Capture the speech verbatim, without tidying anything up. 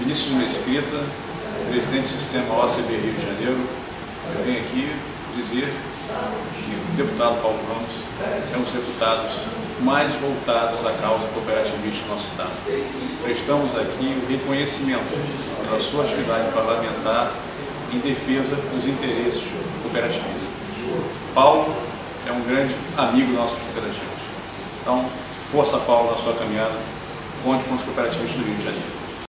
Vinícius Mesquita, presidente do sistema O C B Rio de Janeiro. Eu venho aqui dizer que o deputado Paulo Ramos é um dos deputados mais voltados à causa cooperativista do nosso Estado. Prestamos aqui o reconhecimento pela sua atividade parlamentar em defesa dos interesses cooperativistas. Paulo é um grande amigo nossos cooperativos. Então, força Paulo na sua caminhada, conte com os cooperativos do Rio de Janeiro.